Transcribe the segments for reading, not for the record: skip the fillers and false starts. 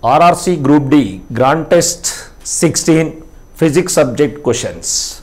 RRC Group D Grand Test 16 Physics subject questions.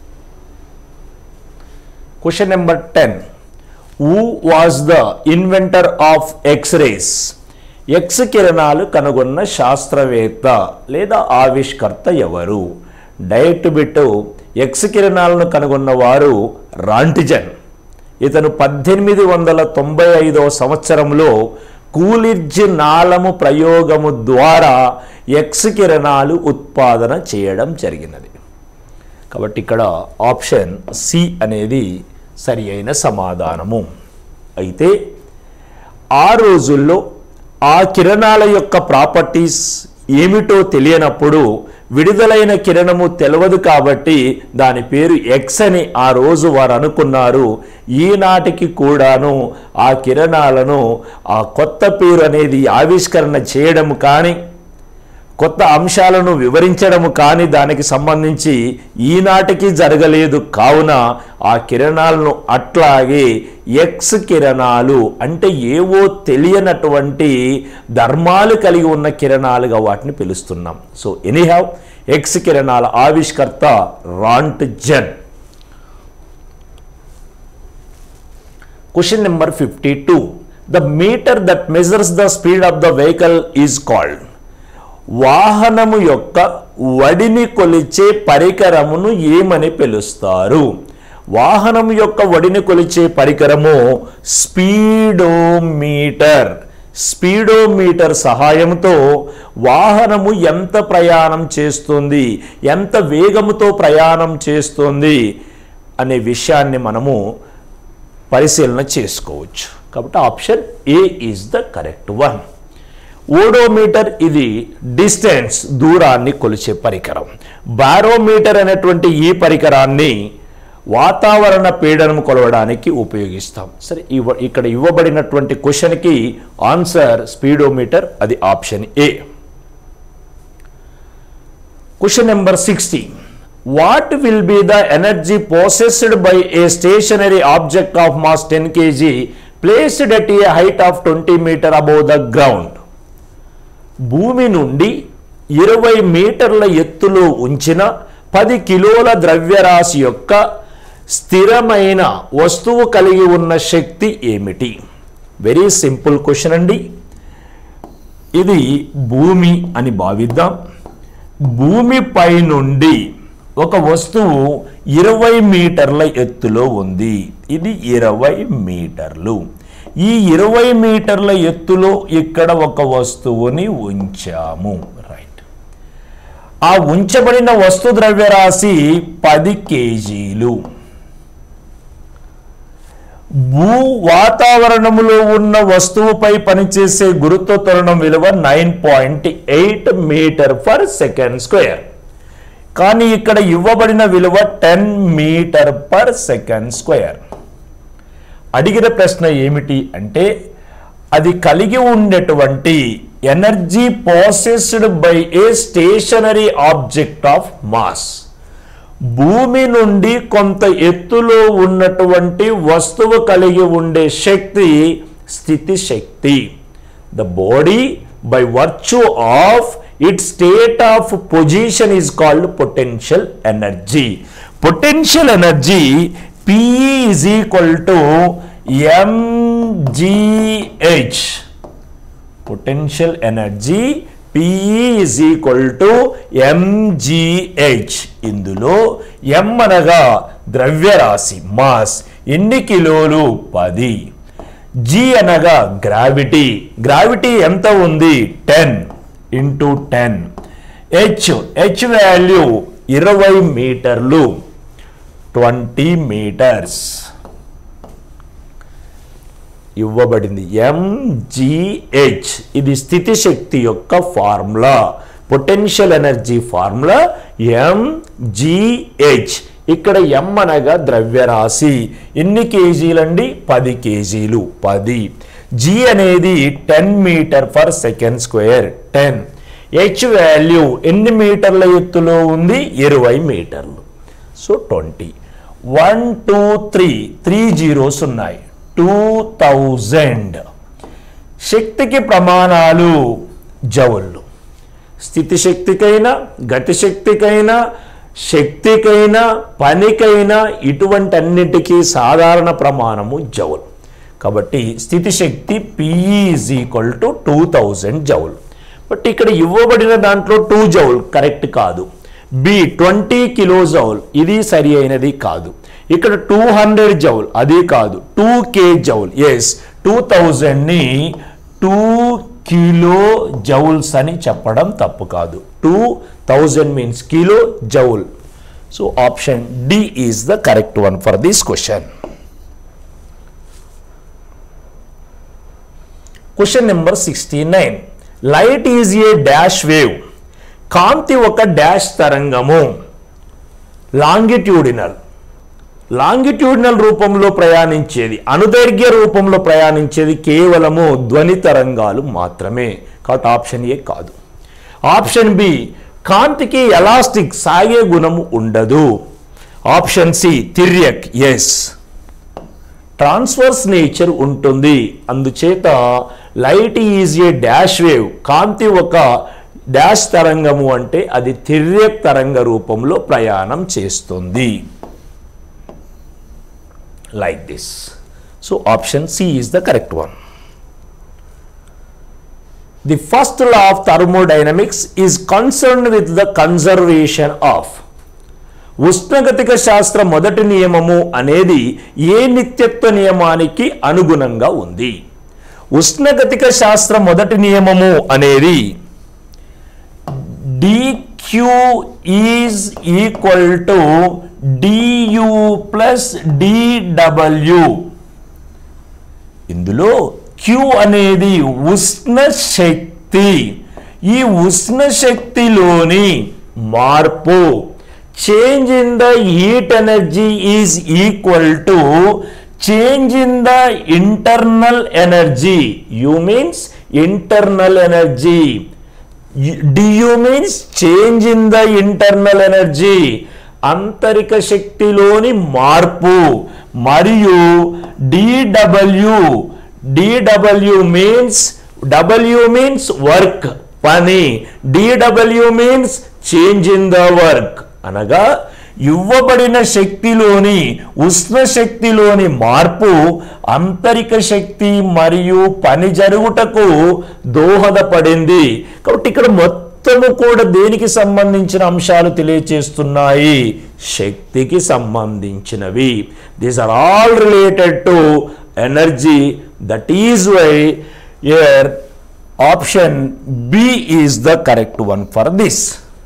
Question number 10. Who was the inventor of X-rays? X కిరణాలు కనుగొన్న శాస్త్రవేత్త లేదా ఆవిష్కర్త ఎవరు? డైరెక్ట్ బిట్ X కిరణాలను కనుగొన్నవారు రాంటిజన్. ఇతను 1895వ సంవత్సరంలో కూలిర్జ్ నాళము ప్రయోగము ద్వారా X కిరణాలు ఉత్పాదన చేయడం జరిగినది. కాబట్టి ఇక్కడ ఆప్షన్ సి అనేది సరి అయిన సమాధానము. అయితే ఆ రోజుల్లో ఆ కిరణాల యొక్క ప్రాపర్టీస్ ఏమిటో తెలియనప్పుడు విడుదలైన కిరణము తెలియదు కాబట్టి దాని పేరు ఎక్స్ అని ఆ రోజు వారు అనుకున్నారు. ఈనాటికి కూడాను ఆ కిరణాలను ఆ కొత్త పేరు అనేది ఆవిష్కరణ చేయడం కానీ కొత్త అంశాలను వివరించడం కానీ దానికి సంబంధించి ఈనాటికి జరగలేదు. కావున ఆ కిరణాలను అట్లాగే ఎక్స్ కిరణాలు అంటే ఏవో తెలియనటువంటి ధర్మాలు కలిగి ఉన్న కిరణాలుగా వాటిని పిలుస్తున్నాం. సో ఎనీహౌ ఎక్స్ కిరణాల ఆవిష్కర్త Roentgen. Question number 52. The meter that measures the speed of the vehicle is called. వాహనము యొక్క వడిని కొలిచే పరికరమును ఏమని పిలుస్తారు? వాహనము యొక్క వడిని కొలిచే పరికరము స్పీడోమీటర్. స్పీడోమీటర్ సహాయంతో వాహనము ఎంత ప్రయాణం చేస్తుంది, ఎంత వేగముతో ప్రయాణం చేస్తుంది అనే విషయాన్ని మనము పరిశీలన చేసుకోవచ్చు. కాబట్టి option A is the correct one. Odometer ఇది డిస్టెన్స్ దూరాన్ని కొలిచే పరికరం. బారోమీటర్ అనేటువంటి ఈ పరికరాన్ని వాతావరణ పీడనం కొలవడానికి ఉపయోగిస్తాం. సరే, ఇక్కడ ఇవ్వబడినటువంటి క్వశ్చన్కి ఆన్సర్ స్పీడోమీటర్, అది option A. Question number 60. What will be the energy possessed by a stationary object of mass 10 kg placed at a height of 20 metre above the ground? భూమి నుండి 20 మీటర్ల ఎత్తులో ఉంచిన 10 కిలోల ద్రవ్యరాశి యొక్క స్థిరమైన వస్తువు కలిగి ఉన్న శక్తి ఏమిటి? వెరీ సింపుల్ క్వశ్చన్ అండి. ఇది భూమి అని భావిద్దాం. భూమిపై నుండి ఒక వస్తువు 20 మీటర్ల ఎత్తులో ఉంది. ఇది 20 మీటర్లు. ఈ 20 మీటర్ల ఎత్తులో ఇక్కడ ఒక వస్తువుని ఉంచాము. రైట్. ఆ ఉంచబడిన వస్తు ద్రవ్యరాశి 10 కేజీలు. భూ వాతావరణములో ఉన్న వస్తువుపై పనిచేసే గురుత్వ త్వరణం విలువ 9.8 మీటర్ పర్ సెకండ్ స్క్వేర్. కానీ ఇక్కడ ఇవ్వబడిన విలువ 10 మీటర్ పర్ సెకండ్ స్క్వేర్. అడిగిన ప్రశ్న ఏమిటి అంటే అది కలిగి ఉండేటువంటి energy possessed by a stationary object of mass. భూమి నుండి కొంత ఎత్తులో ఉన్నటువంటి వస్తువు కలిగి ఉండే శక్తి స్థితి శక్తి. The body by virtue of its state of position is called potential energy. Potential energy PE is equal to mgh. Potential energy PE is equal to mgh. ఇందులో m అనగా ద్రవ్యరాశి మాస్, ఎన్ని కిలోలు 10. g అనగా గ్రావిటీ, గ్రావిటీ ఎంత ఉంది 10 into 10. h value 20 మీటర్లు 20 metres ఇవ్వబడింది. mgh ఇది స్థితి శక్తి యొక్క formula. Potential energy formula mgh. ఇక్కడ m అనగా ద్రవ్యరాశి, ఎన్ని కేజీలండి 10 కేజీలు 10. g అనేది 10 metre per second square 10. h value ఎన్ని మీటర్ల ఎత్తులో ఉంది 20 మీటర్లు. సో 20. 1 2 3 zeros ఉన్నాయి. 2000. శక్తికి ప్రమాణాలు జౌళ్ళు. స్థితి శక్తికైనా, గతి శక్తికైనా, శక్తికైనా, పనికైనా ఇటువంటి అన్నిటికీ సాధారణ ప్రమాణము జౌల్. కాబట్టి స్థితి శక్తి PE = 2000 జౌల్. బట్ ఇక్కడ ఇవ్వబడిన దాంట్లో 2 జౌల్ కరెక్ట్ కాదు. బి 20 కిలో జౌల్, ఇది సరి అయినది కాదు. ఇక్కడ 200 జౌల్, అది కాదు. 2K జౌల్, ఎస్ 2000ని 2 కిలో జౌల్స్ అని చెప్పడం తప్పు కాదు. 2000 means kilo joule. So option D is the correct one for this question. Question number 69. Light is a dash wave. కాంతి ఒక డాష్ తరంగము. లాంగిట్యూడినల్ రూపంలో ప్రయాణించేది, అనుదైర్ఘ్య రూపంలో ప్రయాణించేది కేవలము ధ్వని తరంగాలు మాత్రమే. కాబట్టి ఆప్షన్ ఏ కాదు. ఆప్షన్ బి, కాంతికి ఎలాస్టిక్ సాగే గుణము ఉండదు. ఆప్షన్ సి, తిర్యక్, ఎస్ ట్రాన్స్వర్స్ నేచర్ ఉంటుంది. అందుచేత light is a dash wave, కాంతి ఒక డాష్ తరంగము అంటే అది తిర్యక్ తరంగ రూపంలో ప్రయాణం చేస్తుంది. Like this. So option C is the correct one. The first law of thermodynamics is concerned with the conservation of. ఉష్ణగతిక శాస్త్ర మొదటి నియమము అనేది ఏ నిత్యత్వ నియమానికి అనుగుణంగా ఉంది? ఉష్ణగతిక శాస్త్ర మొదటి నియమము అనేది dQ is equal to du plus dw. ఇందులో Q అనేది ఉష్ణ శక్తి. ఈ ఉష్ణ శక్తిలోని మార్పు, change in the heat energy is equal to change in the internal energy. U means internal energy. Du means change in the internal energy. అంతరిక శక్తిలోని మార్పు. మరియు dw means W means work, పని. dw means change in the work. అనగా ఇవ్వబడిన శక్తిలోని ఉష్ణ శక్తిలోని మార్పు అంతరిక శక్తి మరియు పని జరుగుటకు దోహదపడింది. కాబట్టి ఇక్కడ మొత్తము కూడా దేనికి సంబంధించిన అంశాలు తెలియచేస్తున్నాయి? శక్తికి సంబంధించినవి. These are all related to energy. That is why here option B is the correct one for this.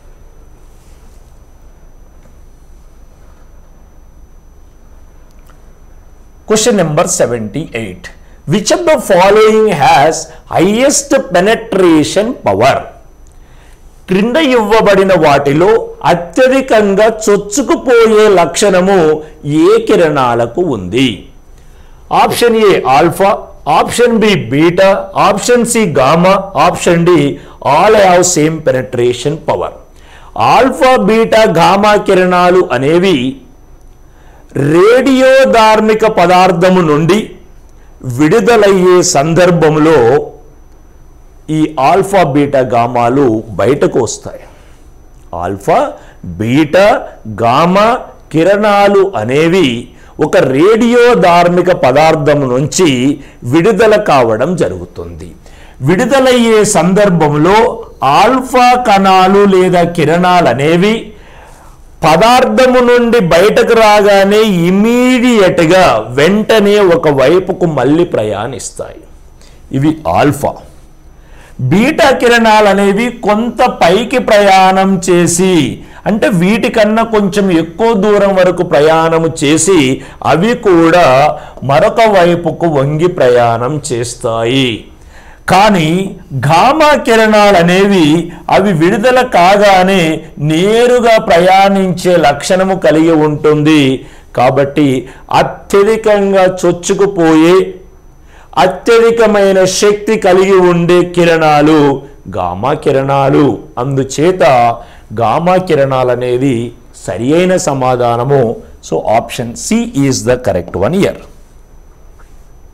Question number 78. Which of the following has highest penetration power? క్రింద ఇవ్వబడిన వాటిలో అత్యధికంగా చొచ్చుకుపోయే లక్షణము ఏ కిరణాలకు ఉంది? Option A alpha, option B beta, option C gamma, option D all have same penetration power. Alpha, beta, gamma కిరణాలు అనేవి రేడియోధార్మిక పదార్థము నుండి విడుదలయ్యే సందర్భంలో ఈ ఆల్ఫా, బీటా, గామాలు బయటకు వస్తాయి. ఆల్ఫా, బీటా, గామా కిరణాలు అనేవి ఒక రేడియోధార్మిక పదార్థం నుంచి విడుదల కావడం జరుగుతుంది. విడుదలయ్యే సందర్భంలో ఆల్ఫా కణాలు లేదా కిరణాలు అనేవి పదార్థము నుండి బయటకు రాగానే ఇమీడియట్గా వెంటనే ఒక వైపుకు మళ్ళీ ప్రయాణిస్తాయి. ఇవి ఆల్ఫా. బీటా కిరణాలు అనేవి కొంత పైకి ప్రయాణం చేసి, అంటే వీటికన్నా కొంచెం ఎక్కువ దూరం వరకు ప్రయాణం చేసి అవి కూడా మరొక వైపుకు వంగి ప్రయాణం చేస్తాయి. కానీ గామా కిరణాలు అనేవి అవి విడుదల కాగానే నేరుగా ప్రయాణించే లక్షణము కలిగి ఉంటుంది. కాబట్టి అత్యధికంగా చొచ్చుకుపోయే అత్యధికమైన శక్తి కలిగి ఉండే కిరణాలు గామా కిరణాలు. అందుచేత గామా కిరణాలు అనేది సరి అయిన సమాధానము. So option C is the correct one here.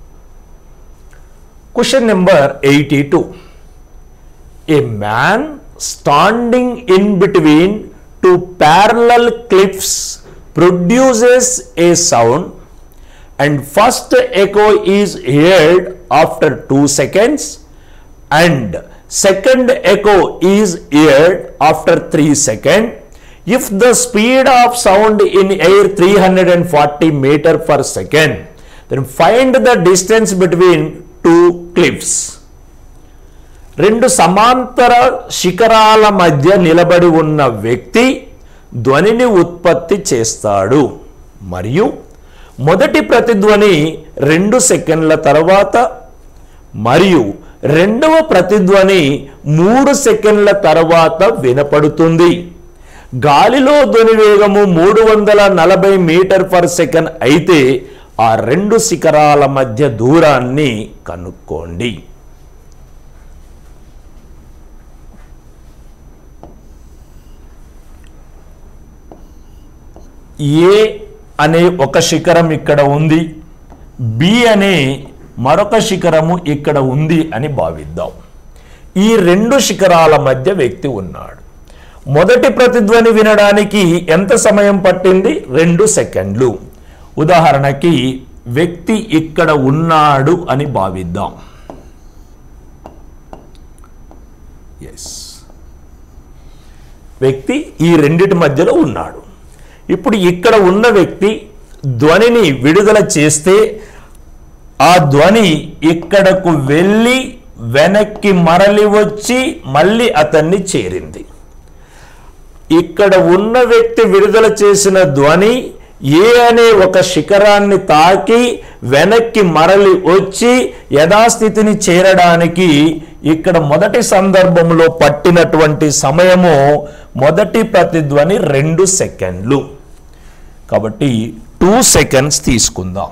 Question number 82. A man standing in between two parallel cliffs produces a sound, and first echo is heard after 2 seconds and second echo is heard after 3 seconds. If the speed of sound in air 340 meter per second, then find the distance between two cliffs. రెండు సమాంతర శిఖరాల మధ్య నిలబడి ఉన్న వ్యక్తి ధ్వనిని ఉత్పత్తి చేస్తాడు మరియు మొదటి ప్రతిధ్వని 2 సెకండ్ల తర్వాత మరియు రెండవ ప్రతిధ్వని 3 సెకండ్ల తర్వాత వినపడుతుంది. గాలిలో ధ్వని వేగము 340 మీటర్ పర్ సెకండ్ అయితే ఆ రెండు శిఖరాల మధ్య దూరాన్ని కనుక్కోండి. ఏ అనే ఒక శిఖరం ఇక్కడ ఉంది, బి అనే మరొక శిఖరము ఇక్కడ ఉంది అని భావిద్దాం. ఈ రెండు శిఖరాల మధ్య వ్యక్తి ఉన్నాడు. మొదటి ప్రతిధ్వని వినడానికి ఎంత సమయం పట్టింది? 2 సెకండ్లు. ఉదాహరణకి వ్యక్తి ఇక్కడ ఉన్నాడు అని భావిద్దాం. వ్యక్తి ఈ రెండిటి మధ్యలో ఉన్నాడు. ఇప్పుడు ఇక్కడ ఉన్న వ్యక్తి ధ్వనిని విడుదల చేస్తే ఆ ధ్వని ఇక్కడకు వెళ్ళి వెనక్కి మరలి వచ్చి మళ్ళీ అతన్ని చేరింది. ఇక్కడ ఉన్న వ్యక్తి విడుదల చేసిన ధ్వని ఏ అనే ఒక శిఖరాన్ని తాకి వెనక్కి మరలి వచ్చి యథాస్థితిని చేరడానికి ఇక్కడ మొదటి సందర్భంలో పట్టినటువంటి సమయము మొదటి ప్రతిధ్వని 2 సెకండ్లు. కాబట్టి 2 సెకండ్స్ తీసుకుందాం.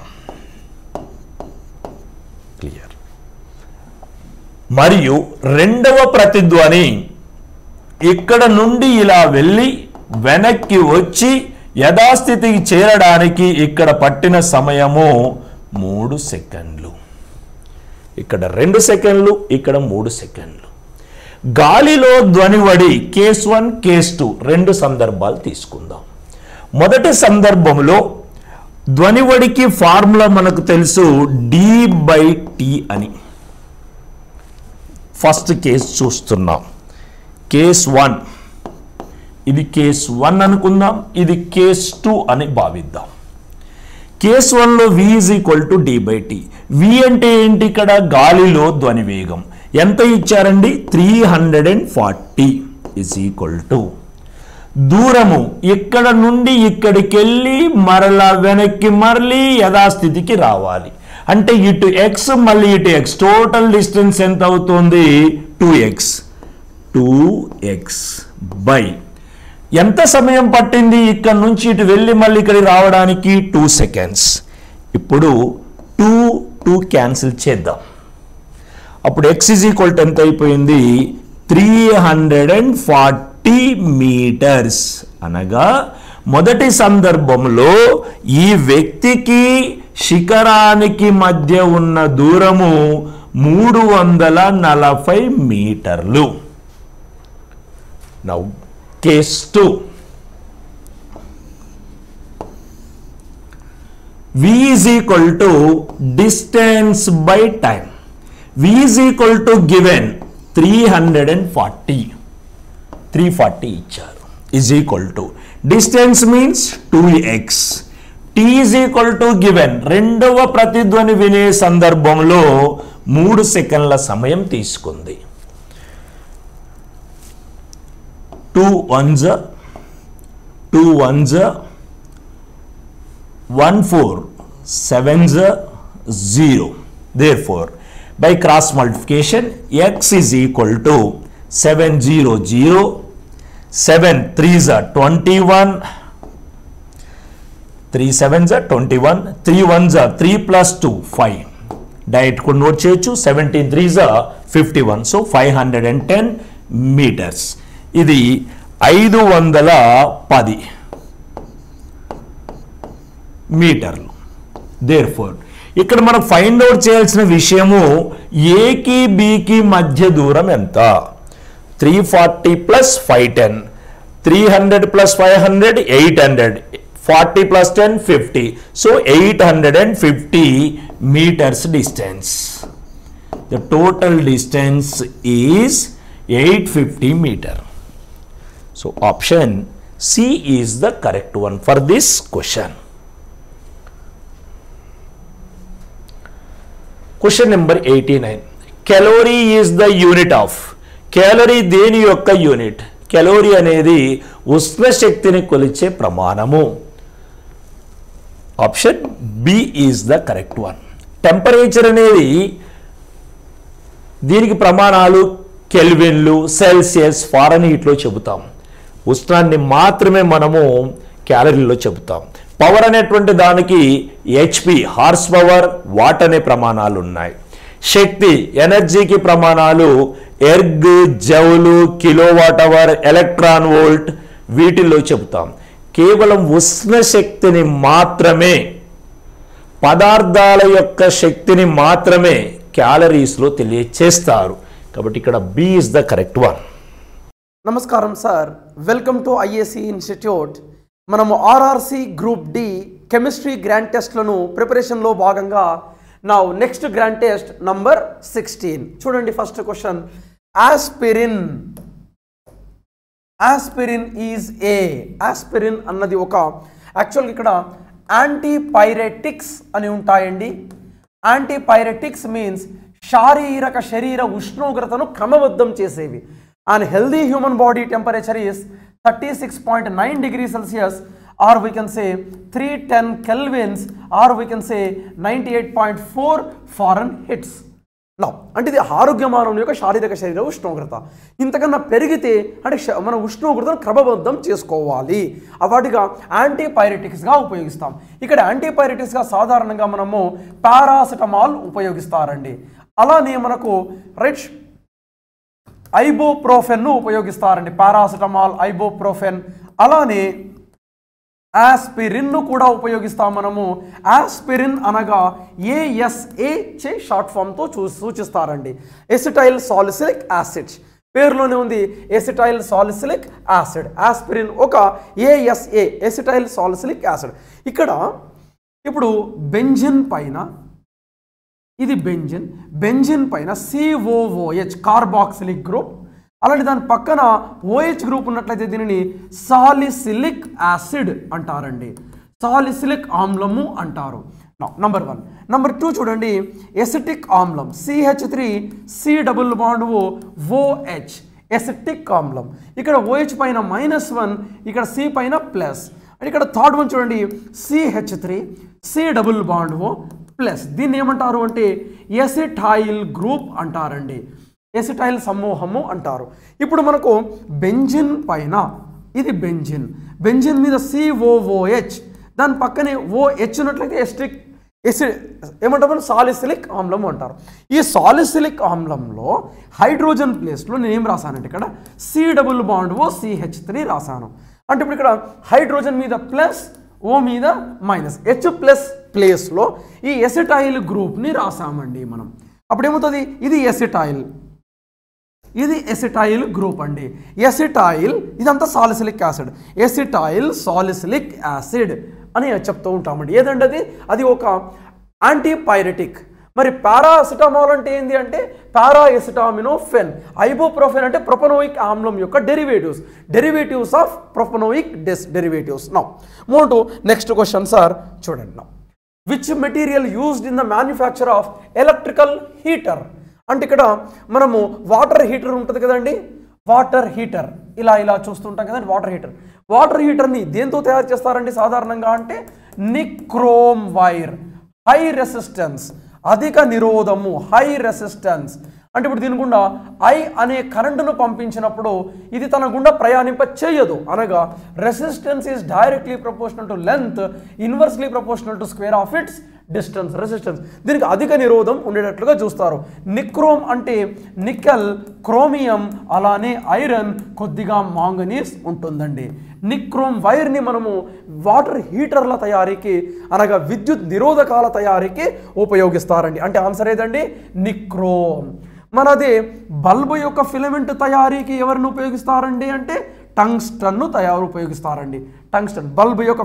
క్లియర్. మరియు రెండవ ప్రతిధ్వని ఇక్కడ నుండి ఇలా వెళ్ళి వెనక్కి వచ్చి యథాస్థితికి చేరడానికి ఇక్కడ పట్టిన సమయము 3 సెకండ్లు. ఇక్కడ 2 సెకండ్లు, ఇక్కడ 3 సెకండ్లు. గాలిలో ధ్వనివడి కేస్ 1 కేస్ 2 రెండు సందర్భాలు తీసుకుందాం. మొదటి సందర్భంలో ధ్వనివడికి ఫార్ములా మనకు తెలుసు d/t అని. ఫస్ట్ కేస్ చూస్తున్నాం. కేస్ 1 ఇది కేస్ 1 అనుకుందాం, ఇది కేస్ 2 అని భావిద్దాం. కేస్ 1లో v = d/t. v అంటే ఏంటి? ఇక్కడ గాలిలో ధ్వని వేగం ఎంత ఇచ్చారండి? 340 = దూరము ఇక్కడ నుండి ఇక్కడికి వెళ్ళి మరలా వెనక్కి మరలి యథాస్థితికి రావాలి. అంటే ఇటు x మళ్ళీ ఇటు x, టోటల్ డిస్టెన్స్ ఎంత అవుతుంది? 2x. 2x బై ఎంత సమయం పట్టింది ఇక్కడ నుంచి ఇటు వెళ్ళి మళ్ళీ ఇక్కడికి రావడానికి? 2 సెకండ్స్. ఇప్పుడు 2 క్యాన్సిల్ చేద్దాం. అప్పుడు x = ఎంత అయిపోయింది? 340 మీటర్స్. అనగా మొదటి సందర్భంలో ఈ వ్యక్తికి శిఖరానికి మధ్య ఉన్న దూరము 340 మీటర్లు. Now case 2. v = distance by time. v = given 340 ఇచ్చారు. distance means 2x. t = given రెండవ ప్రతిధ్వని వినే సందర్భంలో 3 సెకండ్ల సమయం తీసుకుంది. 2 1s 1 4 7s 0. Therefore, by cross multiplication, x = 700, 7 3s 21, 3 7s 21, 3 1s 3 plus 2 5. Direct కు నోట్ చేయొచ్చు. 17 3s 51. So 510 metres. ఇది 510 మీటర్లు. దేర్ఫోర్ ఇక్కడ మనం ఫైండ్ అవుట్ చేయాల్సిన విషయము ఏకి బికి మధ్య దూరం ఎంత? 340 plus 510, 300 plus 500, 800, 40 plus 10, 50. So 850 meters distance. The total distance is 850 meter. So option C is the correct one for this question. Question number 89. Calorie is the unit of. Calorie దేని యొక్క unit? Calorie అనేది ఉష్ణ శక్తిని కొలిచే ప్రమాణము. Option B is the correct one. Temperature అనేది దీనికి ప్రమాణాలు కెల్విన్లు, సెల్సియస్, ఫారెన్హీట్లో చెబుతాం. ఉష్ణాన్ని మాత్రమే మనము క్యాలరీలో చెబుతాం. పవర్ అనేటువంటి దానికి హెచ్పి, హార్స్ పవర్, వాట్ అనే ప్రమాణాలు ఉన్నాయి. శక్తి, ఎనర్జీకి ప్రమాణాలు erg, joule, kilowatt hour, electron volt వీటిల్లో చెబుతాం. కేవలం ఉష్ణ శక్తిని మాత్రమే, పదార్థాల యొక్క శక్తిని మాత్రమే క్యాలరీస్లో తెలియచేస్తారు. కాబట్టి ఇక్కడ B is the correct one. నమస్కారం sir, welcome to IAC institute. మనము RRC group D chemistry grand టెస్ట్లను ప్రిపరేషన్లో భాగంగా now next grand test number 16. చూడండి first question. Aspirin. Aspirin is A. Aspirin అన్నది ఒక యాక్చువల్గా ఇక్కడ యాంటీపైరెటిక్స్ అని ఉంటాయండి. యాంటీపైరెటిక్స్ మీన్స్ శరీర ఉష్ణోగ్రతను క్రమబద్ధం చేసేవి. And healthy human body temperature is 36.9 degrees Celsius, or we can say 310 kelvins, or we can say 98.4 Fahrenheit. Now, అంటే ఇది ఆరోగ్య మానవుని యొక్క శరీర ఉష్ణోగ్రత. ఇంతకన్నా పెరిగితే అంటే మన ఉష్ణోగ్రతను క్రమబద్ధం చేసుకోవాలి. వాటిగా యాంటీపైరెటిక్స్గా ఉపయోగిస్తాం. ఇక్కడ యాంటీపైరెటిక్స్గా సాధారణంగా మనము పారాసిటమాల్ ఉపయోగిస్తారండి. అలానే మనకు రైట్ ఐబోప్రోఫెన్ను ఉపయోగిస్తారండి. పారాసిటమాల్, ఐబోప్రోఫెన్. అలానే ఆస్పిరిన్ను కూడా ఉపయోగిస్తాం మనము. ఆస్పిరిన్ అనగా ఏఎస్ఏ చే షార్ట్ ఫామ్తో సూచిస్తారండి. ఎసిటైల్ సాలిసిలిక్ యాసిడ్ పేరులోనే ఉంది, ఎసిటైల్ సాలిసిలిక్ యాసిడ్. ఆస్పిరిన్ ఒక ఏఎస్ఏ, ఎసిటైల్ సాలిసిలిక్ యాసిడ్. ఇక్కడ ఇప్పుడు బెంజిన్ పైన, ఇది బెంజిన్, బెంజిన్ పైన COOH కార్బాక్సిలిక్ గ్రూప్, అలాంటి దాని పక్కన OH గ్రూప్ ఉన్నట్లయితే దీనిని సాలిసిలిక్ యాసిడ్ అంటారండి. సాలిసిలిక్ ఆమ్లము అంటారు. నంబర్ 1. నంబర్ 2 చూడండి, ఎసిటిక్ ఆమ్లం CH3C≡OH, ఎసిటిక్ ఆమ్లం. ఇక్కడ OH పైన -1, ఇక్కడ C పైన ప్లస్. ఇక్కడ థర్డ్ వన్ చూడండి, CH3C≡O ప్లస్. దీన్ని ఏమంటారు అంటే ఎసిటైల్ గ్రూప్ అంటారండి. ఎసిటైల్ సమూహము అంటారు. ఇప్పుడు మనకు బెంజిన్ పైన, ఇది బెంజిన్, బెంజిన్ మీద COOH, దాని పక్కనే OH ఉన్నట్లయితే ఏమంటారు, సాలిసిలిక్ ఆమ్లం అంటారు. ఈ సాలిసిలిక్ ఆమ్లంలో హైడ్రోజన్ ప్లేస్లో నేను ఏం రాశానంటే ఇక్కడ C≡OCH3 రాశాను. అంటే ఇప్పుడు ఇక్కడ హైడ్రోజన్ మీద ప్లస్, O మీద మైనస్, H ప్లస్ ప్లేస్లో ఈ ఎసిటైల్ గ్రూప్ని రాసామండి మనం. అప్పుడు ఏమవుతుంది, ఇది ఎసిటైల్, ఇది ఎసిటైల్ గ్రూప్ అండి. ఎసిటైల్ ఇదంతా salicylic acid, acetyl salicylic acid అని చెప్తూ ఉంటామండి. ఏదండి అది? అది ఒక యాంటీపైరెటిక్. మరి పారాసిటమాల్ అంటే ఏంటి అంటే పారాఎసిటామినోఫెన్. ఐబోప్రోఫెన్ అంటే ప్రొపనోయిక్ ఆమ్లం యొక్క derivatives of propanoic derivatives. Now move to next question sir. చూడండి, now which material used in the manufacture of electrical heater. అంటే ఇక్కడ మనము వాటర్ హీటర్ ఉంటుంది కదండి, వాటర్ హీటర్ ఇలా చూస్తుంటాం కదండి. వాటర్ హీటర్ని దేంతో తయారు చేస్తారండి సాధారణంగా అంటే నిక్రోమ్ వైర్. హై రెసిస్టెన్స్, అధిక నిరోధము, హై రెసిస్టెన్స్. అంటే ఇప్పుడు దీని గుండా ఐ అనే కరెంటును పంపించినప్పుడు ఇది తన గుండా ప్రయాణింప చేయదు. అనగా resistance is directly proportional to length, inversely proportional to square of its distance. Resistance దీనికి అధిక నిరోధం ఉండేటట్లుగా చూస్తారు. నిక్రోమ్ అంటే నికెల్, క్రోమియం, అలానే ఐరన్, కొద్దిగా మాంగనీస్ ఉంటుందండి. నిక్రోమ్ వైర్ని మనము వాటర్ హీటర్ల తయారీకి అనగా విద్యుత్ నిరోధకాల తయారీకి ఉపయోగిస్తారండి. అంటే ఆన్సర్ ఏదండి, నిక్రోమ్. మరి అదే బల్బు యొక్క ఫిలమెంట్ తయారీకి ఎవరిని ఉపయోగిస్తారండి అంటే టంగ్స్టన్ను ఉపయోగిస్తారండి. టంగ్స్టన్ బల్బు యొక్క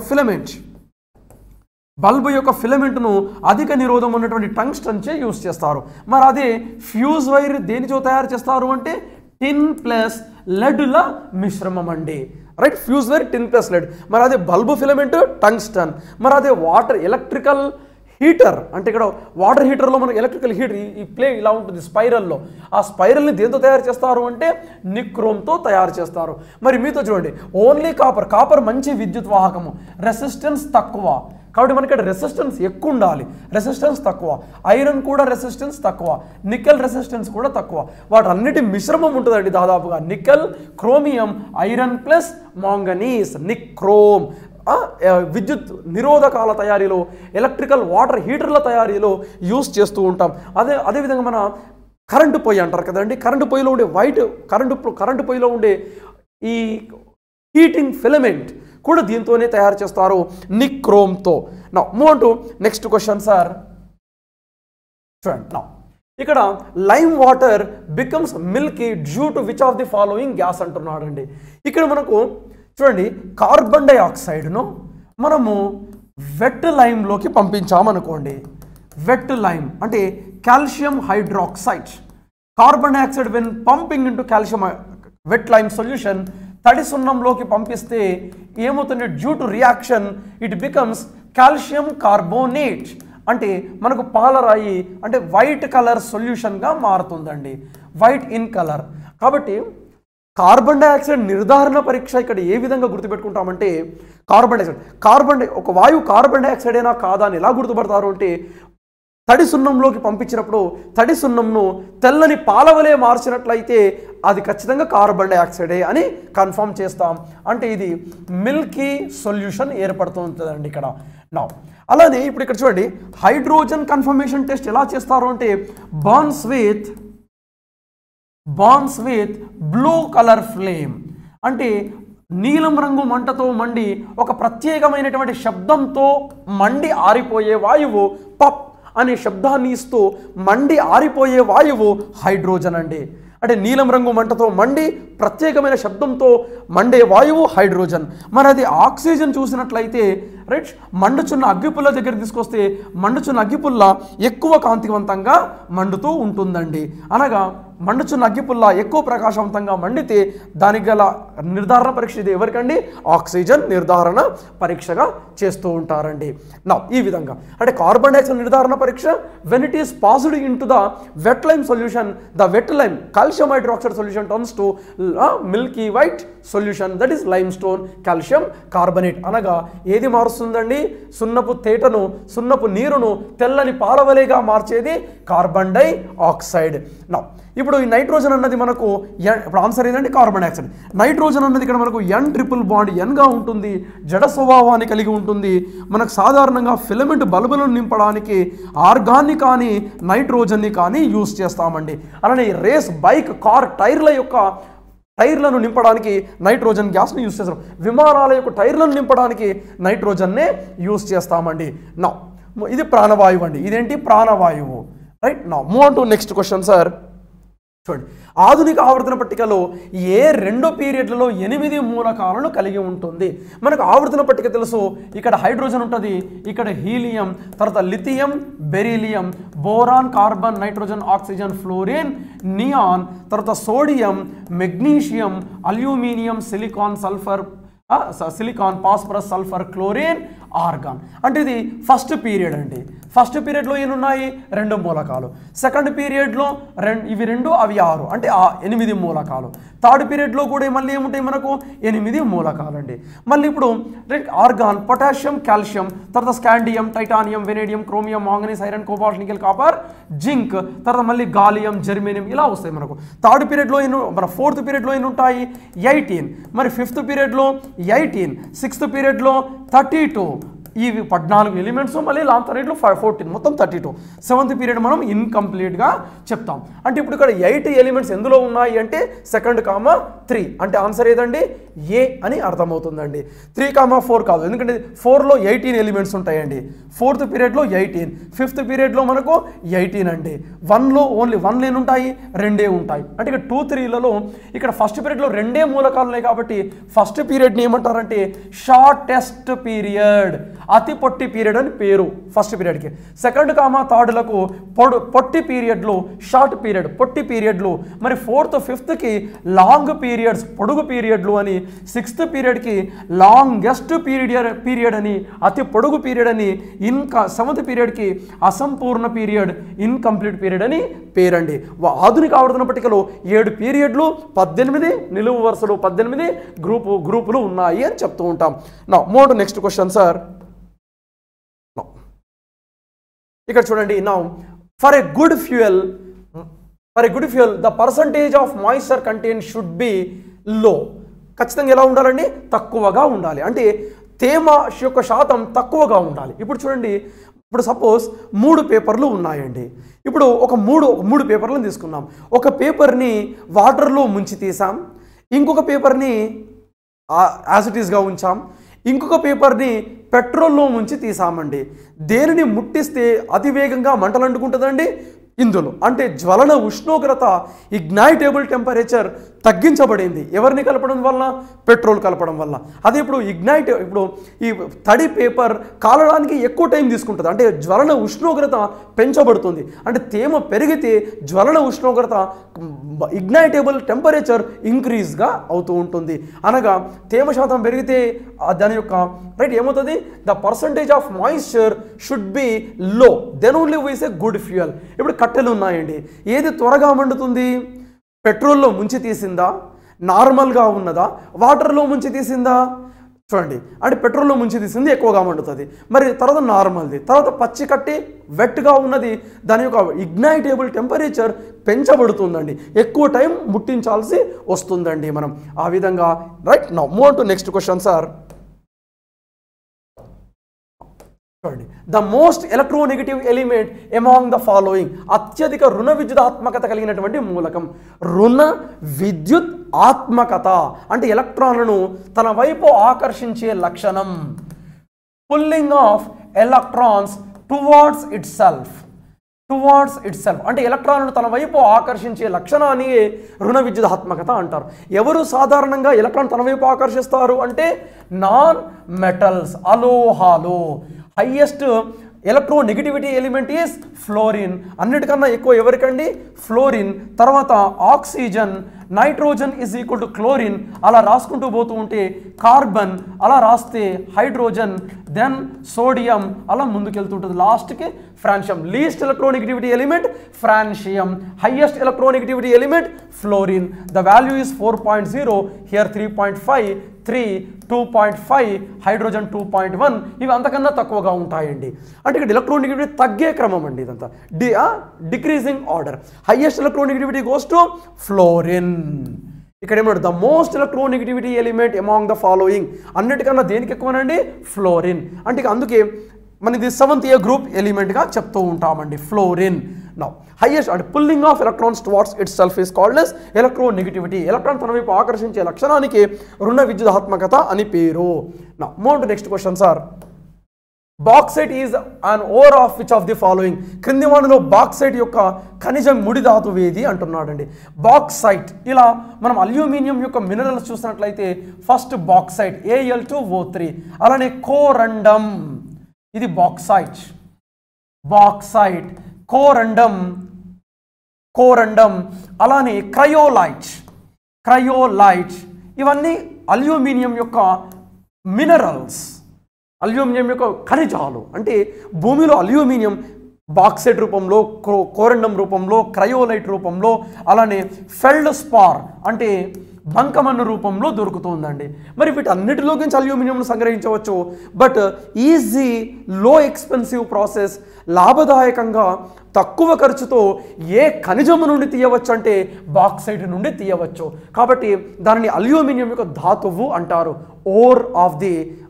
ఫిలమెంట్ను అధిక నిరోధం ఉన్నటువంటి టంగ్స్టన్ చే యూస్ చేస్తారు. మరి అదే ఫ్యూజ్ వైర్ దేనితో తయారు చేస్తారు అంటే టిన్ ప్లస్ లెడ్ల మిశ్రమం అండి. Right, fuse wire tin plus lead. మరి అదే బల్బు ఫిలమెంట్ టంగ్స్టన్. మరి అదే ఎలక్ట్రికల్ హీటర్ అంటే ఇక్కడ వాటర్ హీటర్లో మనకు ఎలక్ట్రికల్ హీటర్ ఈ ప్లే ఇలా ఉంటుంది స్పైరల్లో. ఆ స్పైరల్ని దేంతో తయారు చేస్తారు అంటే నిక్రోమ్తో తయారు చేస్తారు. మరి మీతో చూడండి, ఓన్లీ కాపర్ మంచి విద్యుత్ వాహకము, రెసిస్టెన్స్ తక్కువ. కాబట్టి మనకి ఇక్కడ రెసిస్టెన్స్ ఎక్కువ ఉండాలి, రెసిస్టెన్స్ తక్కువ. ఐరన్ కూడా రెసిస్టెన్స్ తక్కువ, నికెల్ రెసిస్టెన్స్ కూడా తక్కువ. వాటన్నిటి మిశ్రమం ఉంటుందండి దాదాపుగా. Nickel, chromium, iron plus manganese, nichrome. విద్యుత్ నిరోధకాల తయారీలో, ఎలక్ట్రికల్ వాటర్ హీటర్ల తయారీలో యూస్ చేస్తూ ఉంటాం. అదేవిధంగా మన కరెంటు పొయ్యి అంటారు కదండి, కరెంటు పొయ్యిలో ఉండే కరెంటు పొయ్యిలో ఉండే ఈ హీటింగ్ ఫిలమెంట్ కూడా దీంతోనే తయారు చేస్తారు, నిక్రోమ్తో. Now move on to next question sir. చూడండి, నా ఇక్కడ lime water becomes milky due to which of the following gas అంటున్నాడు అండి. ఇక్కడ మనకు చూడండి, కార్బన్ డైఆక్సైడ్ను మనము వెట్ లైమ్లోకి పంపించామనుకోండి. వెట్ లైమ్ అంటే calcium hydroxide. Carbon dioxide when pumping into calcium wet lime solution, తడి సున్నంలోకి పంపిస్తే ఏమవుతుంది? Due to reaction it becomes calcium carbonate. అంటే మనకు పాలరాయి అంటే వైట్ కలర్ సొల్యూషన్గా మారుతుందండి, వైట్ ఇన్ కలర్. కాబట్టి కార్బన్ డైఆక్సైడ్ నిర్ధారణ పరీక్ష ఇక్కడ ఏ విధంగా గుర్తుపెట్టుకుంటామంటే, ఒక వాయువు కార్బన్ డైఆక్సైడ్ అయినా కాదా అని ఎలా గుర్తుపడతారు అంటే, తడి సున్నంలోకి పంపించినప్పుడు తడి సున్నంను తెల్లని పాలవలే మార్చినట్లయితే అది ఖచ్చితంగా కార్బన్ డైఆక్సైడే అని కన్ఫర్మ్ చేస్తాం. అంటే ఇది మిల్కీ సొల్యూషన్ ఏర్పడుతుంటుందండి ఇక్కడ. నా అలానే ఇప్పుడు ఇక్కడ చూడండి, హైడ్రోజన్ కన్ఫర్మేషన్ టెస్ట్ ఎలా చేస్తారు అంటే burns with blue colour flame. అంటే నీలం రంగు మంటతో మండి ఒక ప్రత్యేకమైనటువంటి శబ్దంతో మండి ఆరిపోయే వాయువు పప్ అనే శబ్దాన్ని ఇస్తూ మండి ఆరిపోయే వాయువు హైడ్రోజన్ అండి. అంటే నీలం రంగు మంటతో మండి ప్రత్యేకమైన శబ్దంతో మండే వాయువు హైడ్రోజన్. మరి అది ఆక్సిజన్ చూసినట్లయితే రైట్, మండుచున్న అగ్గిపుల్ల దగ్గర తీసుకొస్తే మండుచున్న అగ్గిపుల్ల ఎక్కువ కాంతివంతంగా మండుతూ ఉంటుందండి. అనగా మండుచున్న అగ్గిపుల్ల ఎక్కువ ప్రకాశవంతంగా మండితే దానికి గల నిర్ధారణ పరీక్ష ఇది ఎవరికండి? ఆక్సిజన్ నిర్ధారణ పరీక్షగా చేస్తూ ఉంటారండి. నా ఈ విధంగా అంటే కార్బన్ డైఆక్సైడ్ నిర్ధారణ పరీక్ష when it is passed into the wet lime solution, the wet lime calcium hydroxide solution turns to milky white solution, that is lime stone calcium carbonate. అనగా ఏది మారుస్తుందండి? సున్నపు తేటను, సున్నపు నీరును తెల్లని పాలవలేగా మార్చేది కార్బన్ డైఆక్సైడ్. నా ఇప్పుడు ఈ నైట్రోజన్ అన్నది మనకు ఇప్పుడు ఆన్సర్ ఏదండి? Carbon dioxide. నైట్రోజన్ అన్నది ఇక్కడ మనకు N ట్రిపుల్ బాండ్ Nగా ఉంటుంది, జడ స్వభావాన్ని కలిగి ఉంటుంది. మనకు సాధారణంగా ఫిలమెంట్ బల్బులను నింపడానికి ఆర్గాన్ని కానీ నైట్రోజన్ని కానీ యూస్ చేస్తామండి. అలానే రేస్ బైక్ కార్ టైర్లను నింపడానికి నైట్రోజన్ గ్యాస్ని యూస్ చేస్తాం. విమానాల యొక్క టైర్లను నింపడానికి నైట్రోజన్నే యూస్ చేస్తామండి. నా ఇది ప్రాణవాయువు అండి. ఇదేంటి? ప్రాణవాయువు. Right. Now move on to next question sir. చూడండి, ఆధునిక ఆవర్తన పట్టికలో ఏ 2 పీరియడ్లలో 8 మూలకాలను కలిగి ఉంటుంది? మనకు ఆవర్తన పట్టిక తెలుసు. ఇక్కడ హైడ్రోజన్ ఉంటుంది, ఇక్కడ హీలియం, తర్వాత lithium, beryllium, boron, carbon, nitrogen, oxygen, fluorine, neon, తర్వాత sodium, magnesium, aluminium, silicon, phosphorus, sulphur, chlorine, argon. అంటే ఇది ఫస్ట్ పీరియడ్ అండి. ఫస్ట్ పీరియడ్లో ఎన్ని ఉన్నాయి? 2 మూలకాలు. సెకండ్ పీరియడ్లో ఇవి 2 అవి 6 అంటే 8 మూలకాలు. థర్డ్ పీరియడ్లో కూడా మళ్ళీ ఏముంటాయి? మనకు 8 మూలకాలు అండి. మళ్ళీ ఇప్పుడు ఆర్గాన్, పొటాషియం, కాల్షియం, తర్వాత scandium, titanium, vanadium, chromium, manganese, iron, cobalt, nickel, copper, zinc, తర్వాత మళ్ళీ గాలియం, జెర్మేనియం ఇలా వస్తాయి మనకు. థర్డ్ పీరియడ్లో మన ఫోర్త్ పీరియడ్లో ఎన్ని ఉంటాయి? 18. మరి ఫిఫ్త్ పీరియడ్లో 18, సిక్స్త్ పీరియడ్లో 32, ఇవి 14 ఎలిమెంట్స్, మళ్ళీ లాంగ్ థర్డ్ 14, మొత్తం 32. 7th పీరియడ్ మనం ఇన్కంప్లీట్గా చెప్తాం. అంటే ఇప్పుడు ఇక్కడ 8 ఎలిమెంట్స్ ఎందులో ఉన్నాయి అంటే 2, 3. అంటే ఆన్సర్ ఏదండి? ఏ అని అర్థమవుతుందండి. 3, 4 కాదు, ఎందుకంటే 4లో 18 ఎలిమెంట్స్ ఉంటాయండి. 4th పీరియడ్లో 18, 5th పీరియడ్లో మనకు 18 అండి. 1లో ఓన్లీ 1 లేని ఉంటాయి, 2 ఉంటాయి. అంటే ఇక్కడ 2, 3లలో ఇక్కడ ఫస్ట్ పీరియడ్లో 2 మూలకాలు ఉన్నాయి కాబట్టి ఫస్ట్ పీరియడ్ని ఏమంటారంటే షార్టెస్ట్ పీరియడ్, అతి పొట్టి పీరియడ్ అని పేరు ఫస్ట్ పీరియడ్కి. 2, 3లకు పొట్టి పీరియడ్లు, షార్ట్ పీరియడ్, పొట్టి పీరియడ్లు. మరి 4th, 5thకి లాంగ్ పీరియడ్స్, పొడుగు పీరియడ్లు అని. 6th పీరియడ్కి లాంగెస్ట్ పీరియడ్ అని, అతి పొడుగు పీరియడ్ అని. 7th పీరియడ్కి అసంపూర్ణ పీరియడ్, ఇన్కంప్లీట్ పీరియడ్ అని పేరండి. ఆధునిక ఆవర్తన పట్టికలో 7 పీరియడ్లు, 18 నిలువు వరుసలు, 18 గ్రూపులు ఉన్నాయి అని చెప్తూ ఉంటాం. Now more to next question sir. ఇక్కడ చూడండి, now for a good fuel the percentage of moisture content should be low. ఖచ్చితంగా ఎలా ఉండాలండి? తక్కువగా ఉండాలి. అంటే తేమ యొక్క శాతం తక్కువగా ఉండాలి. ఇప్పుడు చూడండి, ఇప్పుడు సపోజ్ 3 పేపర్లు ఉన్నాయండి. ఇప్పుడు ఒక మూడు పేపర్లను తీసుకున్నాం. ఒక పేపర్ని వాటర్లో ముంచి తీసాం, ఇంకొక పేపర్ని యాజ్ ఇట్ ఈస్గా ఉంచాం, ఇంకొక పేపర్ని పెట్రోల్లో ముంచి తీసామండి. దేనిని ముట్టిస్తే అతివేగంగా మంటలు అంటుకుంటుందండి? ఇందులో అంటే జ్వలన ఉష్ణోగ్రత, ఇగ్నైటేబుల్ టెంపరేచర్ తగ్గించబడింది. ఎవరిని కలపడం వల్ల? పెట్రోల్ కలపడం వల్ల. అదే ఇప్పుడు ఇప్పుడు ఈ తడి పేపర్ కాలడానికి ఎక్కువ టైం తీసుకుంటుంది, అంటే జ్వలన ఉష్ణోగ్రత పెంచబడుతుంది. అంటే తేమ పెరిగితే జ్వలన ఉష్ణోగ్రత, ఇగ్నైటేబుల్ టెంపరేచర్ ఇంక్రీజ్గా అవుతూ ఉంటుంది. అనగా తేమ శాతం పెరిగితే దాని యొక్క రైట్ ఏమవుతుంది? The percentage of moisture should be low, then only we say good fuel. ఇప్పుడు కట్టెలు ఉన్నాయండి, ఏది త్వరగా మండుతుంది? పెట్రోల్లో ముంచి తీసిందా, నార్మల్గా ఉన్నదా, వాటర్లో ముంచి తీసిందా? చూడండి, అంటే పెట్రోల్లో ముంచి తీసింది ఎక్కువగా మండుతుంది. మరి తర్వాత నార్మల్ది, తర్వాత పచ్చి కట్టి వెట్గా ఉన్నది, దాని యొక్క ఇగ్నైటేబుల్ టెంపరేచర్ పెంచబడుతుందండి, ఎక్కువ టైం ముట్టించాల్సి వస్తుందండి మనం. ఆ విధంగా right. Now move to next question sir. చూడండి, the most electronegative element among the following. అత్యధిక రుణ విద్యుదాత్మకత కలిగినటువంటి మూలకం. రుణ విద్యుత్ ఆత్మకత అంటే ఎలక్ట్రాన్లను తన వైపు ఆకర్షించే లక్షణం. Pulling of electrons towards itself అంటే ఎలక్ట్రాన్లను తన వైపు ఆకర్షించే లక్షణాన్ని రుణ విద్యుదాత్మకత అంటారు. ఎవరు సాధారణంగా ఎలక్ట్రాన్ తన వైపు ఆకర్షిస్తారు అంటే నాన్ మెటల్స్, అలోహాలు. Highest electronegativity element is fluorine. అన్నిటికన్నా ఎక్కువ ఎవరికండి? ఫ్లోరిన్. తర్వాత oxygen, nitrogen is equal to chlorine. అలా రాసుకుంటూ పోతూ ఉంటే కార్బన్, అలా రాస్తే హైడ్రోజన్, దెన్ సోడియం, అలా ముందుకెళ్తుంటుంది. లాస్ట్కి francium. Least electronegativity element francium. Highest electronegativity element fluorine. The value is 4.0, here 3.5, 3, 2.5, hydrogen 2.1. ఇవి అంతకన్నా తక్కువగా ఉంటాయండి. అంటే ఇక్కడ ఎలక్ట్రోనెగటివిటీ తగ్గే క్రమం అండి ఇదంతా, decreasing order. Highest electronegativity goes to fluorine. ఇక్కడ ఏమంటారు? The most electronegativity element among the following. అన్నిటికన్నా దేనికి ఎక్కువనండి? ఫ్లోరిన్. అంటే అందుకే మనది 7th గ్రూప్ ఎలిమెంట్గా చెప్తూ ఉంటామండి ఫ్లోరిన్. నౌ హైయెస్ట్ అంటే pulling of electrons towards itself is called as electronegativity. Electron తన వైపు ఆకర్షించే లక్షణానికి రుణ విద్యుదాత్మకత అని పేరు. నౌ మూవ్ టు నెక్స్ట్ క్వశ్చన్ సార్. Bauxite is an ore of which of the following. క్రింది వాటిలో బాక్సైట్ యొక్క ఖనిజం ముడి ధాతువు ఏది అంటున్నాడండి. బాక్సైట్, ఇలా మనం అల్యూమినియం యొక్క మినరల్స్ చూసినట్లయితే ఫస్ట్ బాక్సైట్ Al2O3, అలానే కోరండం, ఇది బాక్సైట్. కోరండం, అలానే క్రయోలైట్, ఇవన్నీ అల్యూమినియం యొక్క మినరల్స్, అల్యూమినియం యొక్క ఖనిజాలు. అంటే భూమిలో అల్యూమినియం బాక్సైట్ రూపంలో, కోరండం రూపంలో, క్రయోలైట్ రూపంలో, అలానే ఫెల్డ్ స్పార్ అంటే బంకమన్ను రూపంలో దొరుకుతుందండి. మరి వీటన్నిటిలో నుంచి అల్యూమినియంను సంగ్రహించవచ్చు. But easy, low expensive process, లాభదాయకంగా తక్కువ ఖర్చుతో ఏ ఖనిజము నుండి తీయవచ్చు అంటే బాక్సైట్ నుండి తీయవచ్చు. కాబట్టి దానిని అల్యూమినియం యొక్క ధాతువు అంటారు, ఓర్ ఆఫ్ ది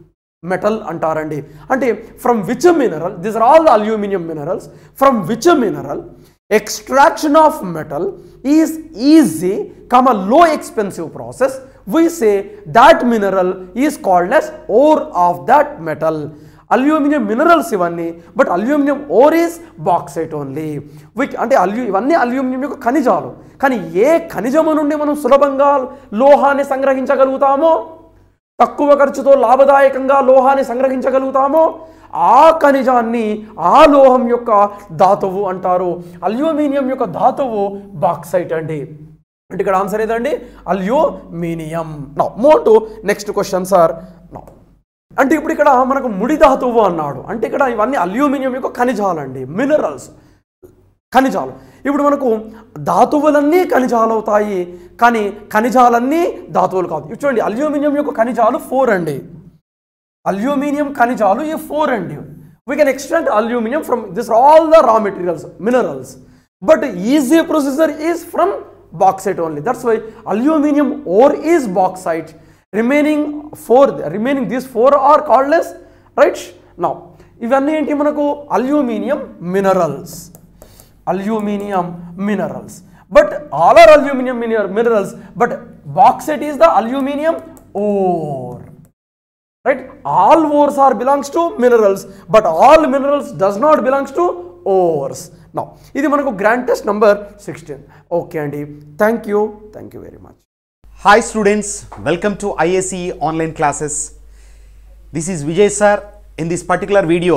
మెటల్ అంటారండి. అంటే from which mineral, these are all the aluminium minerals, from which mineral extraction of metal is easy, low expensive process, we say that mineral is called as ore of that metal. Aluminium minerals ఇవన్నీ, but aluminium ore is bauxite only. అంటే ఇవన్నీ aluminium యొక్క ఖనిజాలు. కానీ ఏ ఖనిజము నుండి మనం సులభంగా లోహాన్ని సంగ్రహించగలుగుతామో, తక్కువ ఖర్చుతో లాభదాయకంగా లోహాన్ని సంగ్రహించగలుగుతామో, ఆ ఖనిజాన్ని ఆ లోహం యొక్క ధాతువు అంటారు. అల్యూమినియం యొక్క ధాతువు బాక్సైట్ అండి. అంటే ఇక్కడ ఆన్సర్ ఏదండి? Aluminium. Now move to next question sir. Now అంటే ఇప్పుడు ఇక్కడ మనకు ముడి ధాతువు అన్నాడు. అంటే ఇక్కడ ఇవన్నీ అల్యూమినియం యొక్క ఖనిజాలండి, మినరల్స్, ఖనిజాలు. ఇప్పుడు మనకు ధాతువులన్నీ ఖనిజాలు అవుతాయి, కానీ ఖనిజాలన్నీ ధాతువులు కాదు. చూడండి, అల్యూమినియం యొక్క ఖనిజాలు 4 అండి. అల్యూమినియం ఖనిజాలు ఈ 4 అండి. We can extract aluminium from this all the raw materials, minerals, but easy procedure is from bauxite only. That's why aluminium ore is bauxite. Remaining these 4 are called as, right? Now ఇవన్నీ ఏంటి మనకు? Aluminium minerals, aluminium minerals. But all are aluminium minerals, but bauxite is the aluminium ore. Right? All ores are belongs to minerals, but all minerals does not belongs to ores. Now, ఇది మనకు grand test number 16. Okay అండి, thank you very much. Hi students, welcome to IACE online classes. This is Vijay sir. In this particular video,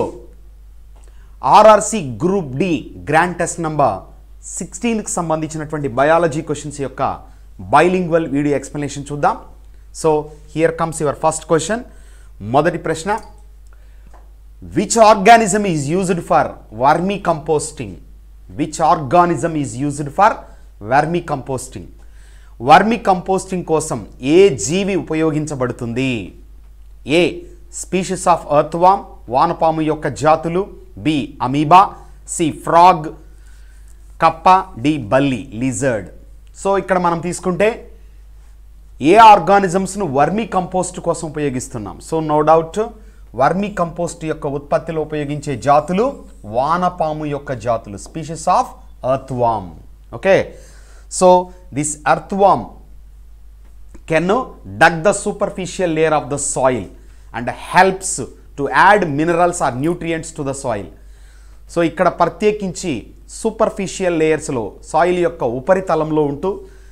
RRC Group D grand test number 16కి సంబంధించినటువంటి biology questions యొక్క bilingual video explanation చూద్దాం. So here comes your first question. మొదటి ప్రశ్న, which organism is used for vermicomposting? Which organism is used for vermicomposting? Vermicomposting కోసం ఏ జీవి ఉపయోగించబడుతుంది? ఏ species of ఎర్త్వామ్, వానపాము యొక్క జాతులు, బి అమీబా, సి ఫ్రాగ్, కప్ప, డి బల్లి లిజర్డ్. సో ఇక్కడ మనం తీసుకుంటే ఏ ఆర్గానిజమ్స్ను వర్మీ కంపోస్ట్ కోసం ఉపయోగిస్తున్నాం? So no doubt vermicompost యొక్క ఉత్పత్తిలో ఉపయోగించే జాతులు వానపాము యొక్క జాతులు, species of earthworm. Okay, so this earthworm can dug the superficial layer of the soil and helps to add minerals or nutrients to the soil. So ఇక్కడ ప్రత్యేకించి superficial లేయర్స్లో, soil యొక్క ఉపరితలంలో ఉంటూ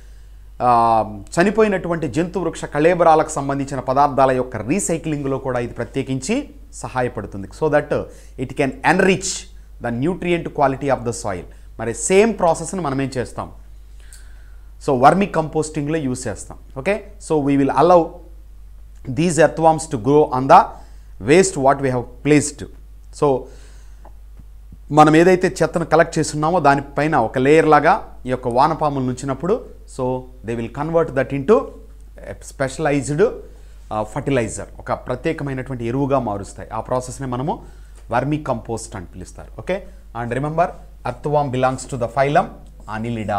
చనిపోయినటువంటి జంతు వృక్ష కళేబరాలకు సంబంధించిన పదార్థాల యొక్క రీసైక్లింగ్లో కూడా ఇది ప్రత్యేకించి సహాయపడుతుంది. So that it can enrich the nutrient quality of the soil. మరి సేమ్ ప్రాసెస్ని మనం ఏం చేస్తాం? సో వర్మీ కంపోస్టింగ్లో యూస్ చేస్తాం. Okay, so we will allow these earthworms to grow on the waste what we have placed. So మనం ఏదైతే చెత్తను కలెక్ట్ చేస్తున్నామో దానిపైన ఒక లేయర్ లాగా ఈ యొక్క వానపాములు ఉంచినప్పుడు, so they will convert that into specialised fertiliser, ఒక ప్రత్యేకమైనటువంటి ఎరువుగా మారుస్తాయి. ఆ ప్రాసెస్ని మనము వర్మీ కంపోస్ట్ అని పిలుస్తారు. Okay, and remember earthworm belongs to the phylum Annelida.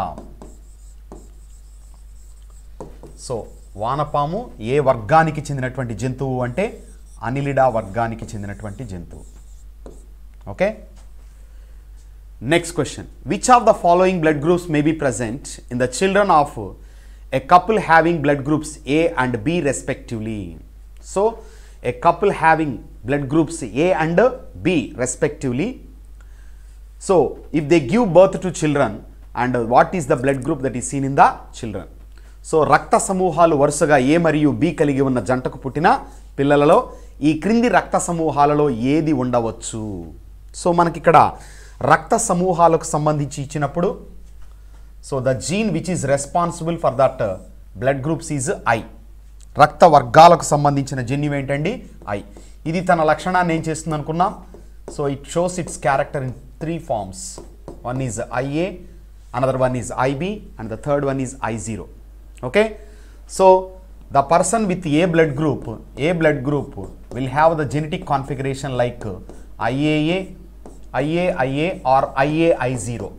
So వానపాము ఏ వర్గానికి చెందినటువంటి జంతువు అంటే అనిలిడా వర్గానికి చెందినటువంటి జంతువు. Okay, next question, which of the following blood groups may be present in the children of a couple having blood groups A and B respectively? So a couple having blood groups A and B respectively, so if they give birth to children, and what is the blood group that is seen in the children? So రక్త సమూహాలు వరుసగా A మరియు B కలిగి ఉన్న జంటకు పుట్టిన పిల్లలలో ఈ క్రింది రక్త సమూహాలలో ఏది ఉండవచ్చు? సో మనకి ఇక్కడ రక్త సమూహాలకు సంబంధించి ఇచ్చినప్పుడు, so the gene which is responsible for that blood groups is I. రక్త వర్గాలకు సంబంధించిన జన్యువు ఏంటండి? ఐ. ఇది తన లక్షణాన్ని ఏం చేస్తుంది అనుకున్నాం? So it shows its character in 3 forms. One is IA, another one is IB, and the third one is I0. Okay, so the person with A blood group will have the genetic configuration like IAA, IA or IA-I0.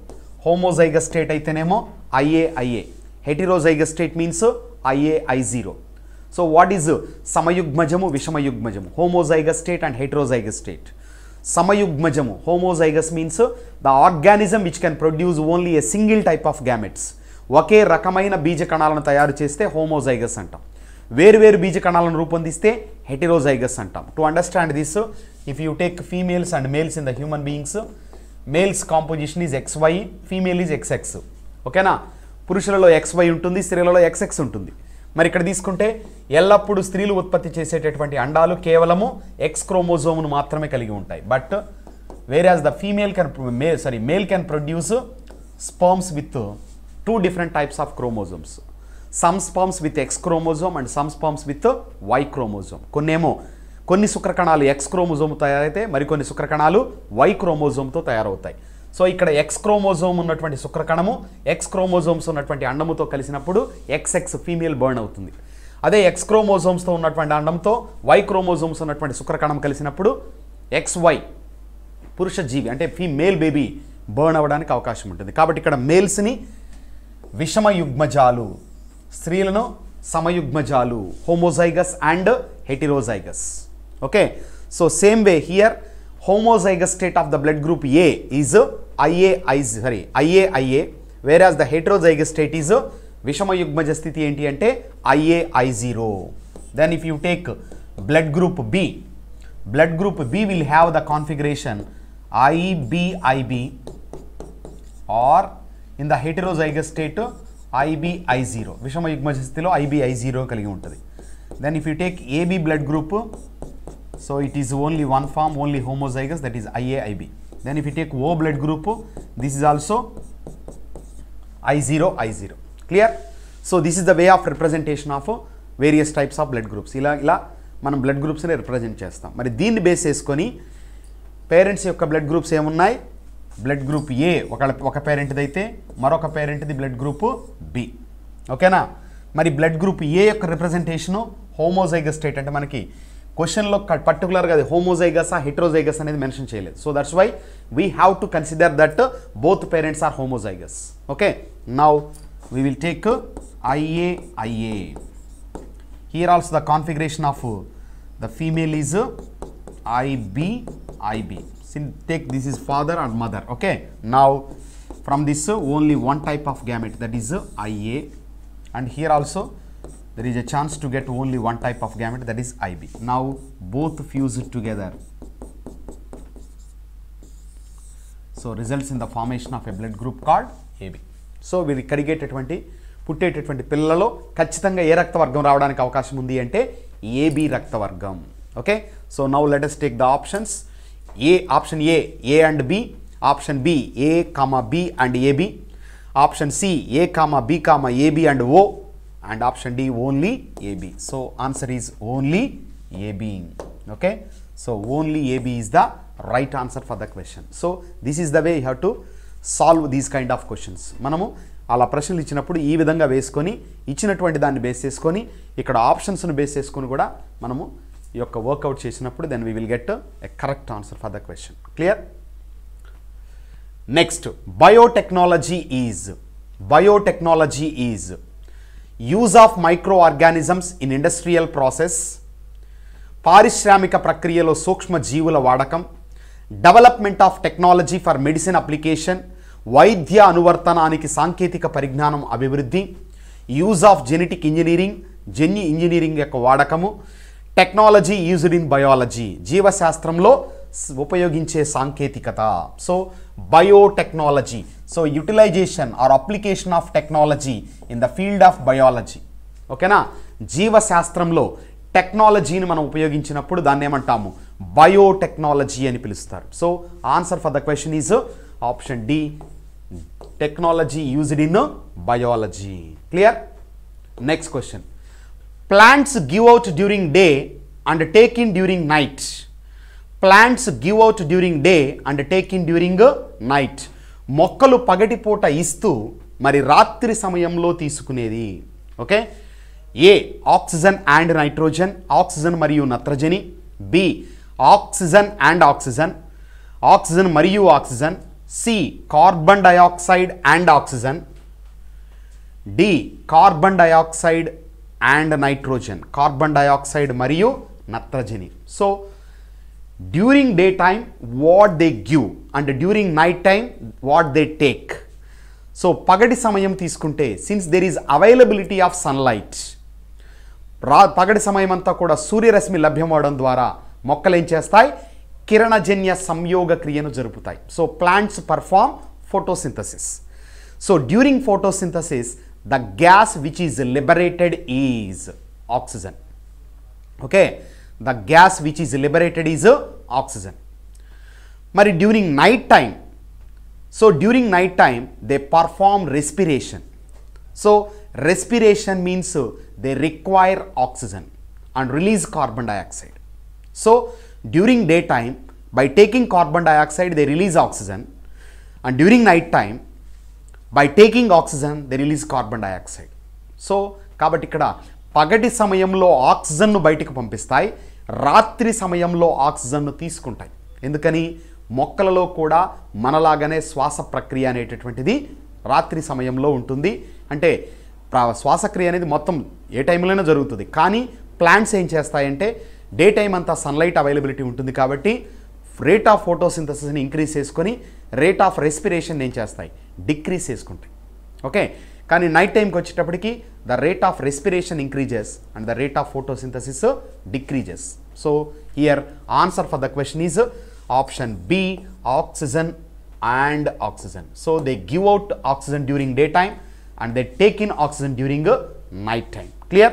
Homozygous state అయితేనేమో IA. Heterozygous state means IA-I0. So what is సమయుగ్మజము విషమయుగ్మజము, homozygous state and heterozygous state. సమయుగ్మజము, homozygous means the organism which can produce only a single type of gametes. ఒకే రకమైన బీజ కణాలను తయారు చేస్తే హోమోజైగస్ అంటాం. వేరు బీజ కణాలను రూపొందిస్తే హెటరోజైగస్ అంటాం. To understand this, if you take females and males in the human beings, males composition is XY, female is XX. ఓకేనా? పురుషులలో XY ఉంటుంది, స్త్రీలలో XX ఉంటుంది. మరి ఇక్కడ తీసుకుంటే ఎల్లప్పుడూ స్త్రీలు ఉత్పత్తి చేసేటటువంటి అండాలు కేవలము X క్రోమోజోమ్ను మాత్రమే కలిగి ఉంటాయి. But whereas the male can produce sperms with 2 different types of chromosomes. Some sperms with X chromosome and some sperms with Y chromosome. కొన్ని శుక్రకణాలు X క్రోమోజోమ్ తయారైతే మరికొన్ని శుక్రకణాలు Y క్రోమోజోమ్తో తయారవుతాయి. సో ఇక్కడ X క్రోమోజోమ్ ఉన్నటువంటి శుక్రకణము X క్రోమోజోమ్స్ ఉన్నటువంటి అండముతో కలిసినప్పుడు XX female burn అవుతుంది. అదే X క్రోమోజోమ్స్తో ఉన్నటువంటి అండంతో Y క్రోమోజోమ్స్ ఉన్నటువంటి శుక్రకణం కలిసినప్పుడు XY పురుష జీవి అంటే ఫీమేల్ బేబీ బర్న్ అవ్వడానికి అవకాశం ఉంటుంది. కాబట్టి ఇక్కడ మేల్స్ని విషమయుగ్మజాలు, స్త్రీలను సమయుగ్మజాలు, homozygous and heterozygous. Okay, so same way here homozygous state of the blood group A is IA, whereas the heterozygous state is విషమయుగ్మజ స్థితి ఏంటి అంటే IA-I0. Then if you take blood group B will have the configuration IB-IB, or in the heterozygous state IB-I0. విషమయుగ్మజ స్థితిలో IB-I0 కలిగి ఉంటుంది. Then if you take AB blood group, so it is only one form, only homozygous, that is IA-IB. Then if you take O blood group, this is also I0. Clear? So this is the way of representation of various types of blood groups. ఇలా మనం blood గ్రూప్స్ని represent చేస్తాం. మరి దీన్ని base చేసుకొని parents యొక్క blood groups ఏమున్నాయి? Blood group A ఒక పేరెంట్ది అయితే మరొక పేరెంట్ది బ్లడ్ గ్రూప్ బి. ఓకేనా? మరి బ్లడ్ గ్రూప్ ఏ యొక్క రిప్రజెంటేషను హోమోజైగస్ స్టేట్. అంటే మనకి క్వశ్చన్లో పర్టికులర్గా అది హోమోజైగస్ హెటరోజైగస్ అనేది మెన్షన్ చేయలేదు. So that's why we have to consider that both parents are homozygous. Okay, now we will take IA. Here also the configuration of the female is IB. Take this is father and mother. Okay, now from this only one type of gamete, that is IA, and here also there is a chance to get only one type of gamete, that is IB. Now both fuse together, so results in the formation of a blood group called AB. So we కరిగేటటువంటి పుట్టేటటువంటి పిల్లలలో ఖచ్చితంగా ఏ రక్తవర్గం రావడానికి అవకాశం ఉంది అంటే AB రక్తవర్గం. Okay, so now let us take the options. Option A and B, option B A, B and AB, option C A, B, AB and O, and option D only AB. So answer is only AB. Okay, so only AB is the right answer for the question. So this is the way you have to solve these kind of questions. మనము అలా ప్రశ్నలు ఇచ్చినప్పుడు ఈ విధంగా వేసుకొని ఇచ్చినటువంటి దాన్ని base చేసుకొని ఇక్కడ ఆప్షన్స్ను బేస్ చేసుకొని కూడా మనము ఈ యొక్క వర్కౌట్ చేసినప్పుడు then we will get a correct answer for the question. Clear? Next, biotechnology is use of microorganisms in industrial process. పారిశ్రామిక ప్రక్రియలో సూక్ష్మ జీవుల వాడకం, development of technology for medicine application, వైద్య అనువర్తనానికి సాంకేతిక పరిజ్ఞానం అభివృద్ధి, యూజ్ ఆఫ్ జెనెటిక్ ఇంజనీరింగ్, జన్యు ఇంజనీరింగ్ యొక్క వాడకము, టెక్నాలజీ యూజ్డ్ ఇన్ బయాలజీ, జీవశాస్త్రంలో ఉపయోగించే సాంకేతికత. So biotechnology, so utilisation or application of technology in the field of biology. ఓకేనా? జీవశాస్త్రంలో టెక్నాలజీని మనం ఉపయోగించినప్పుడు దాన్ని ఏమంటాము? బయోటెక్నాలజీ అని పిలుస్తారు. So answer for the question is option D, technology used in biology. Clear? Next question, plants give out during day and take in during night. Plants give out during day and take in during night. మొక్కలు పగటిపూట ఇస్తూ మరి రాత్రి సమయంలో తీసుకునేది. Okay, A oxygen and nitrogen, oxygen మరియు నత్రజని. B oxygen and oxygen, oxygen మరియు oxygen. C carbon dioxide and oxygen. D carbon dioxide and nitrogen, carbon dioxide మరియు నత్రజని. So during day time what they give and during night time what they take. So పగటి సమయం తీసుకుంటే since there is availability of sunlight, పగటి సమయం అంతా కూడా సూర్యరశ్మి లభ్యం అవడం ద్వారా మొక్కలు ఏం చేస్తాయి, కిరణజన్య సంయోగ క్రియను జరుపుతాయి. So plants perform photosynthesis. So during photosynthesis the gas which is liberated is oxygen. Okay, the gas which is liberated is oxygen. మరి during night time, so during night time they perform respiration. So respiration means they require oxygen and release carbon dioxide. So during daytime by taking carbon dioxide they release oxygen, and during night time by taking oxygen they release carbon dioxide. So కాబట్టి ఇక్కడ పగటి సమయంలో ఆక్సిజన్ను బయటికి పంపిస్తాయి, రాత్రి సమయంలో ఆక్సిజన్ను తీసుకుంటాయి. ఎందుకని, మొక్కలలో కూడా మనలాగానే శ్వాస ప్రక్రియ అనేటటువంటిది రాత్రి సమయంలో ఉంటుంది. అంటే శ్వాసక్రియ అనేది మొత్తం ఏ టైంలోనే జరుగుతుంది, కానీ ప్లాంట్స్ ఏం చేస్తాయంటే డే టైం అంతా సన్లైట్ అవైలబిలిటీ ఉంటుంది కాబట్టి రేట్ ఆఫ్ ఫోటోసింథసిస్ని ఇంక్రీజ్ చేసుకొని రేట్ ఆఫ్ రెస్పిరేషన్ ఏం చేస్తాయి, డిక్రీజ్ చేసుకుంటాయి. ఓకే, కానీ నైట్ టైంకి వచ్చేటప్పటికి the rate of respiration increases and the rate of photosynthesis decreases. So here answer for the question is option B, oxygen and oxygen. So they give out oxygen during day time and they take in oxygen during night time. Clear?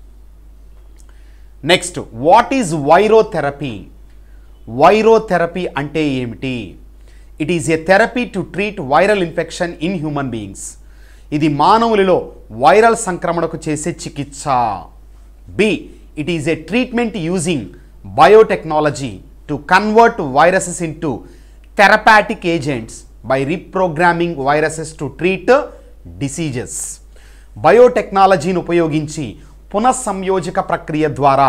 Next, what is virotherapy? Virotherapy ante emiti? It is a therapy to treat viral infection in human beings. Idi manavulilo viral sankramanaku chese chikitsa. B, it is a treatment using biotechnology to convert viruses into therapeutic agents by reprogramming viruses to treat diseases. బయోటెక్నాలజీని ఉపయోగించి పునఃసంయోజక ప్రక్రియ ద్వారా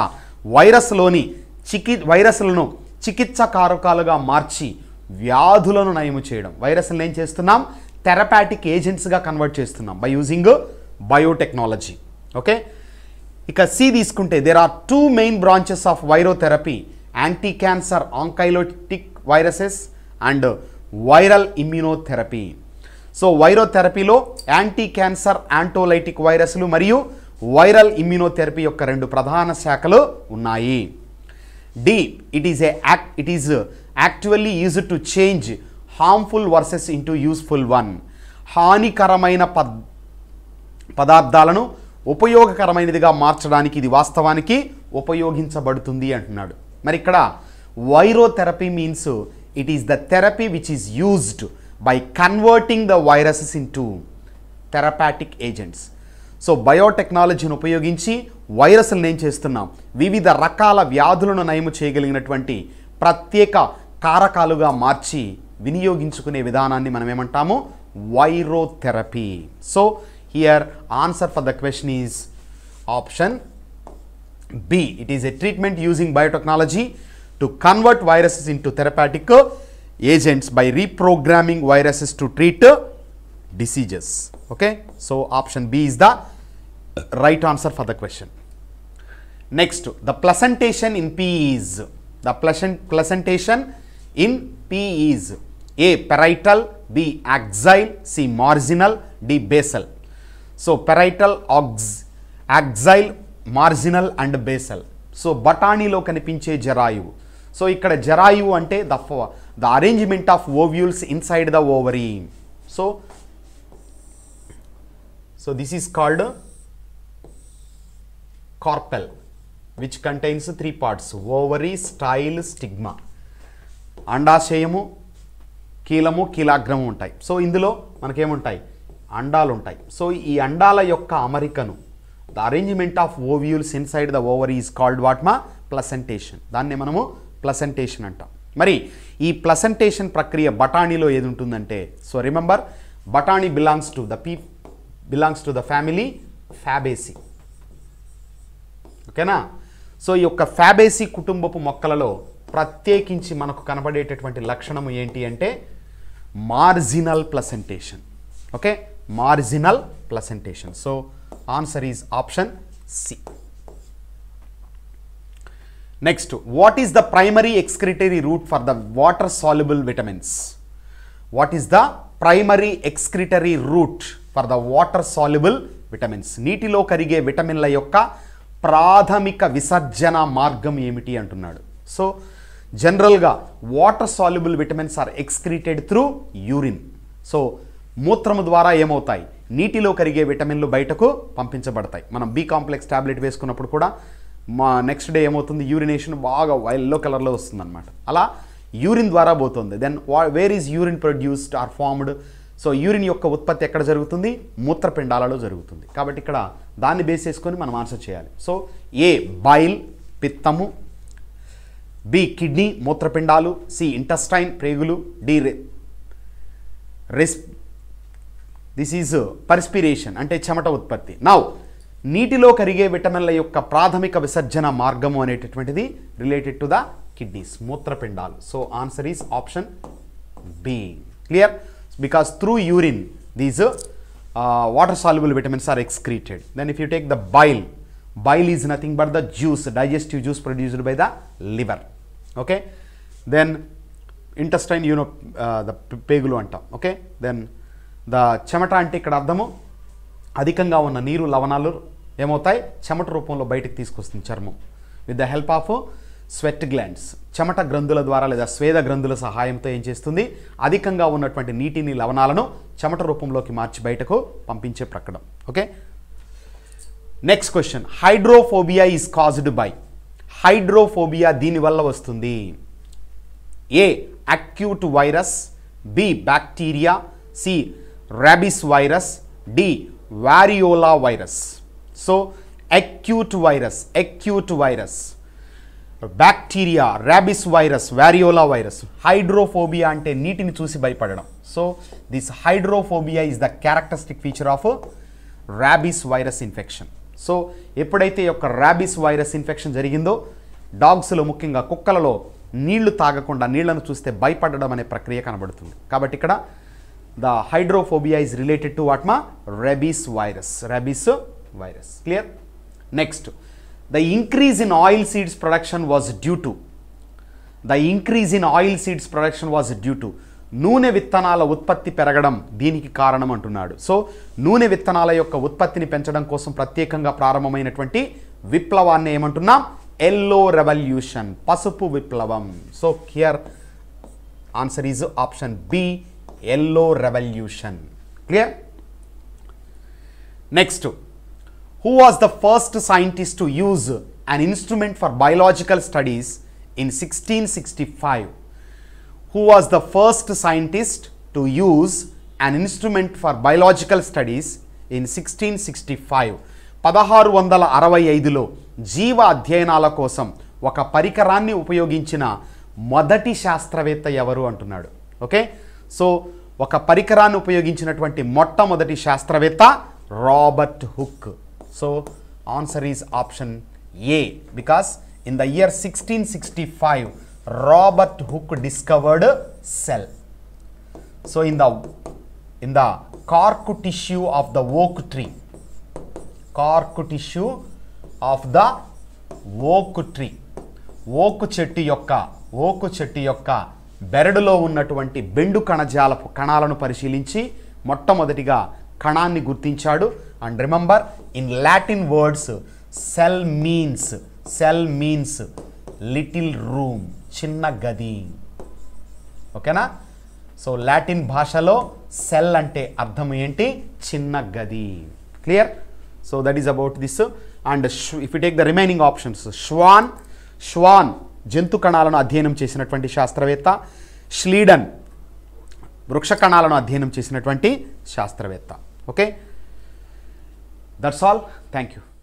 వైరస్లను చికిత్సకారకాలుగా మార్చి వ్యాధులను నయము చేయడం. వైరస్లను ఏం చేస్తున్నాం, థెరపాటిక్ ఏజెంట్స్గా కన్వర్ట్ చేస్తున్నాం బై యూజింగ్ బయోటెక్నాలజీ. ఓకే, ఇక సి తీసుకుంటే there are two main branches of virotherapy, anti cancer oncolytic viruses and viral immunotherapy. So వైరోథెరపీలో యాంటీ క్యాన్సర్ యాంటోలైటిక్ వైరస్లు మరియు వైరల్ ఇమ్యూనోథెరపీ యొక్క రెండు ప్రధాన శాఖలు ఉన్నాయి. D, it is actually used to change harmful viruses into useful one. హానికరమైన పదార్థాలను ఉపయోగకరమైనదిగా మార్చడానికి ఇది వాస్తవానికి ఉపయోగించబడుతుంది అంటున్నాడు. మరి ఇక్కడ virotherapy means it is the therapy which is used by converting the viruses into therapeutic agents. So బయోటెక్నాలజీని ఉపయోగించి వైరస్లను ఏం చేస్తున్నాం, వివిధ రకాల వ్యాధులను నయము చేయగలిగినటువంటి ప్రత్యేక కారకాలుగా మార్చి వినియోగించుకునే విధానాన్ని మనం ఏమంటాము, virotherapy. So here answer for the question is option B. It is a treatment using biotechnology to convert viruses into therapeutic agents by reprogramming viruses to treat diseases. Okay, so option B is the right answer for the question. Next, the placentation in P is, the placentation in P is A, parietal, B, axile, C, marginal, D, basal. So parietal, axile, marginal and basal. So బఠానీలో కనిపించే జరాయువు. So ఇక్కడ జరాయువు అంటే the arrangement of ovules inside the ovary. So this is called carpel, which contains three parts: ovary, style, stigma. అండాశయము, కీలము, కీలాగ్రము ఉంటాయి. So ఇందులో మనకేముంటాయి, అండాలు ఉంటాయి. So ఈ అండాల యొక్క అమరికను, the arrangement of ovules inside the ovary is called what మా, placentation. దాన్నే మనము ప్లసెంటేషన్ అంటాం. మరి ఈ ప్లసెంటేషన్ ప్రక్రియ బఠానీలో ఏది ఉంటుందంటే, సో రిమెంబర్ బఠానీ belongs to the family Fabaceae. ఓకేనా? సో ఈ యొక్క ఫ్యాబేసి కుటుంబపు మొక్కలలో ప్రత్యేకించి మనకు కనబడేటటువంటి లక్షణము ఏంటి అంటే marginal placentation. Okay, marginal placentation. So answer is option C. Next, what is the primary excretory route for the water soluble vitamins? What is the primary excretory route for the water soluble vitamins? నీటిలో కరిగే విటమిన్ల యొక్క ప్రాథమిక విసర్జన మార్గం ఏమిటి అంటున్నాడు. So జనరల్గా water soluble vitamins are excreted through urine. So మూత్రము ద్వారా ఏమవుతాయి? నీటిలో కరిగే విటమిన్లు బయటకు పంపించబడతాయి. మనం బి కాంప్లెక్స్ టాబ్లెట్ వేసుకున్నప్పుడు కూడా మా నెక్స్ట్ డే ఏమవుతుంది? యూరినేషన్ బాగా ఎల్లో కలర్లో వస్తుంది అనమాట. అలా యూరిన్ ద్వారా పోతుంది. Then where is urine produced or formed? So urine యొక్క ఉత్పత్తి ఎక్కడ జరుగుతుంది? మూత్రపిండాలలో జరుగుతుంది. కాబట్టి ఇక్కడ దాన్ని బేస్ చేసుకొని మనం ఆన్సర్ చేయాలి. సో ఏ బైల్ పిత్తము, బి కిడ్నీ మూత్రపిండాలు, సి ఇంటెస్టైన్ ప్రేగులు, డి దిస్ ఈజ్ పర్స్పిరేషన్ అంటే చెమట ఉత్పత్తి. నౌ నీటిలో కరిగే విటమిన్ల యొక్క ప్రాథమిక విసర్జన మార్గము అనేటటువంటిది రిలేటెడ్ టు ద కిడ్నీస్, మూత్రపిండాలు. So answer is option B. Clear? Because through urine these water soluble vitamins are excreted. Then if you take the bile, bile is nothing but the juice, digestive juice produced by the liver. Okay, then intestine, you know, the పేగులు అంటాం. Okay, then the చెమట అంటే ఇక్కడ అర్థము అధికంగా ఉన్న నీరు లవణాలు ఏమవుతాయి? చెమట రూపంలో బయటకు తీసుకొస్తుంది చర్మం with the help of sweat glands. చెమట గ్రంథుల ద్వారా లేదా స్వేద గ్రంథుల సహాయంతో ఏం చేస్తుంది? అధికంగా ఉన్నటువంటి నీటిని లవణాలను చెమట రూపంలోకి మార్చి బయటకు పంపించే ప్రక్రియ. Okay, next question, hydrophobia is caused by? Hydrophobia దీనివల్ల వస్తుంది. A acute virus, B bacteria, C rabies virus, D variola virus. So acute virus, bacteria, rabies virus, variola virus. Hydrophobia అంటే నీటిని చూసి భయపడడం. So this hydrophobia is the characteristic feature of rabies virus infection. So ఎప్పుడైతే యొక్క rabies virus infection జరిగిందో డాగ్స్లో ముఖ్యంగా కుక్కలలో నీళ్లు తాగకుండా నీళ్లను చూస్తే భయపడడం అనే ప్రక్రియ కనబడుతుంది. కాబట్టి ఇక్కడ the hydrophobia is related to what మా? Rabies virus. Clear? Next, the increase in oil seeds production was due to నూనె విత్తనాల ఉత్పత్తి పెరగడం దీనికి కారణం అంటున్నాడు. సో నూనె విత్తనాల యొక్క ఉత్పత్తిని పెంచడం కోసం ప్రత్యేకంగా ప్రారంభమైనటువంటి విప్లవాన్ని ఏమంటున్నాం? ఎల్లో రెవల్యూషన్, పసుపు విప్లవం. So here answer is option B, yellow revolution. Clear? Next, who was the first scientist to use an instrument for biological studies in 1665? Who was the first scientist to use an instrument for biological studies in 1665? 1665లో జీవ అధ్యయనాల కోసం ఒక పరికరాన్ని ఉపయోగించిన మొదటి శాస్త్రవేత్త ఎవరు అంటున్నాడు. ఓకే, సో ఒక పరికరాన్ని ఉపయోగించినటువంటి మొట్టమొదటి శాస్త్రవేత్త Robert Hooke. So answer is option A, because in the year 1665 Robert Hooke discovered cell. So in the cork tissue of the oak tree, oak చెట్టు యొక్క బెరడులో ఉన్నటువంటి బెండు కణాలను పరిశీలించి మొట్టమొదటిగా కణాన్ని గుర్తించాడు. And remember, in Latin words cell means little room, చిన్న గది. ఓకేనా? సో లాటిన్ భాషలో సెల్ అంటే అర్థం ఏంటి? చిన్న గది. Clear? So that is about this. And if you take the remaining options, Schwann జంతు కణాలను అధ్యయనం చేసినటువంటి శాస్త్రవేత్త, ష్లీడన్ వృక్ష కణాలను అధ్యయనం చేసినటువంటి శాస్త్రవేత్త. Okay, that's all. Thank you.